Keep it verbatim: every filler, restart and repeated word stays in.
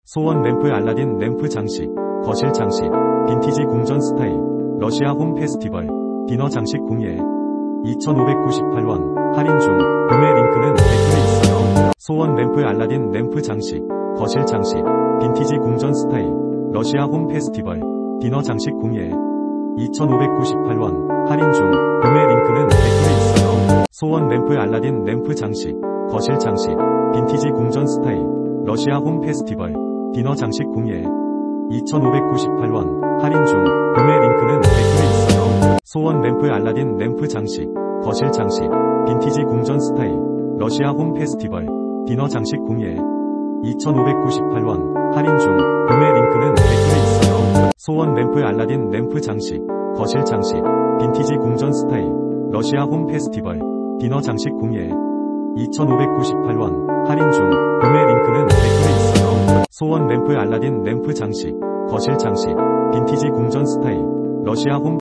소원 램프 알라딘 램프 장식, 거실 장식, 빈티지 궁전 스타일, 러시아 홈 페스티벌, 디너 장식 공예. 이천오백구십팔 원, 할인 중, 구매 링크는 댓글에 있어요. 소원 램프 알라딘 램프 장식, 거실 장식, 빈티지 궁전 스타일, 러시아 홈 페스티벌, 디너 장식 공예. 이천오백구십팔 원, 할인 중, 구매 링크는 댓글에 있어요. 소원 램프 알라딘 램프 장식, 거실 장식, 빈티지 궁전 스타일, 러시아 홈 페스티벌, 디너 장식 공예. 이천오백구십팔 원, 할인 중, 구매 링크는 댓글에 있어요. 소원 램프 알라딘 램프 장식, 거실 장식, 빈티지 궁전 스타일, 러시아 홈 페스티벌, 디너 장식 공예. 이천오백구십팔 원, 할인 중, 구매 링크는 댓글에 있어요. 소원 램프 알라딘 램프 장식, 거실 장식, 빈티지 궁전 스타일, 러시아 홈 페스티벌, 디너 장식 공예. 이천오백구십팔 원, 할인 중, 구매 링크는 댓글에 있어요. 소원 램프 알라딘 램프 장식, 거실 장식, 빈티지 궁전 스타일, 러시아 홈